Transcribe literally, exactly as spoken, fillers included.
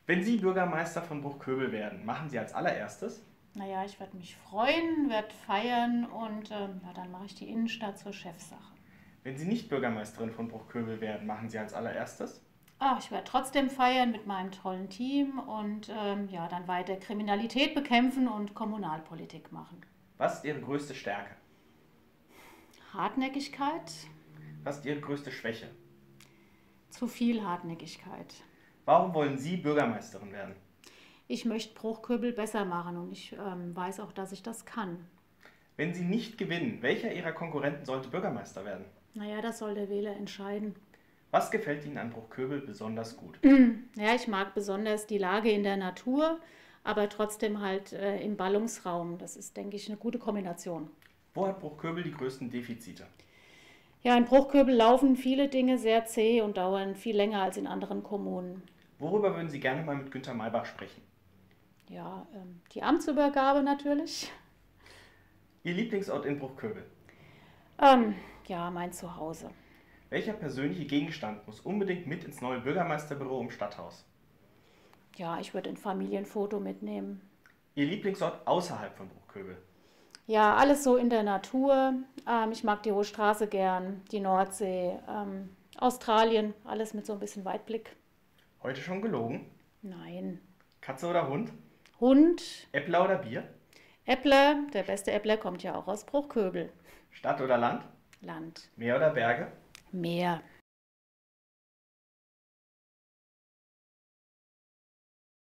Wenn Sie Bürgermeister von Bruchköbel werden, machen Sie als allererstes? Naja, ich werde mich freuen, werde feiern und ähm, ja, dann mache ich die Innenstadt zur Chefsache. Wenn Sie nicht Bürgermeisterin von Bruchköbel werden, machen Sie als allererstes? Ah, ich werde trotzdem feiern mit meinem tollen Team und ähm, ja, dann weiter Kriminalität bekämpfen und Kommunalpolitik machen. Was ist Ihre größte Stärke? Hartnäckigkeit, Was ist Ihre größte Schwäche? zu viel Hartnäckigkeit. Warum wollen Sie Bürgermeisterin werden? Ich möchte Bruchköbel besser machen und ich ähm, weiß auch, dass ich das kann. Wenn Sie nicht gewinnen, welcher Ihrer Konkurrenten sollte Bürgermeister werden? Naja, das soll der Wähler entscheiden. Was gefällt Ihnen an Bruchköbel besonders gut? Ja, ich mag besonders die Lage in der Natur, aber trotzdem halt äh, im Ballungsraum. Das ist, denke ich, eine gute Kombination. Wo hat Bruchköbel die größten Defizite? Ja, in Bruchköbel laufen viele Dinge sehr zäh und dauern viel länger als in anderen Kommunen. Worüber würden Sie gerne mal mit Günter Maybach sprechen? Ja, ähm, die Amtsübergabe natürlich. Ihr Lieblingsort in Bruchköbel? Ähm, ja, mein Zuhause. Welcher persönliche Gegenstand muss unbedingt mit ins neue Bürgermeisterbüro im Stadthaus? Ja, ich würde ein Familienfoto mitnehmen. Ihr Lieblingsort außerhalb von Bruchköbel? Ja, alles so in der Natur. Ähm, ich mag die Hohe Straße gern, die Nordsee, ähm, Australien, alles mit so ein bisschen Weitblick. Heute schon gelogen? Nein. Katze oder Hund? Hund, Äppler oder Bier? Äppler, der beste Äppler kommt ja auch aus Bruchköbel. Stadt oder Land? Land, Meer oder Berge? Meer.